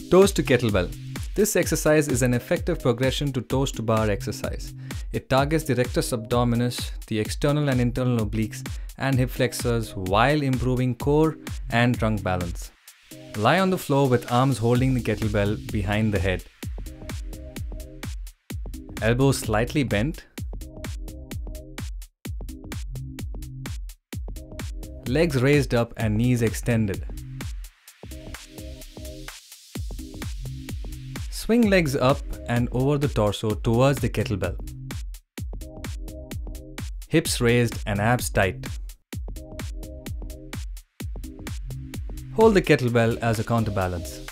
Toes to kettlebell. This exercise is an effective progression to toes to bar exercise. It targets the rectus abdominis, the external and internal obliques, and hip flexors while improving core and trunk balance. Lie on the floor with arms holding the kettlebell behind the head. Elbows slightly bent. Legs raised up and knees extended. Swing legs up and over the torso towards the kettlebell. Hips raised and abs tight. Hold the kettlebell as a counterbalance.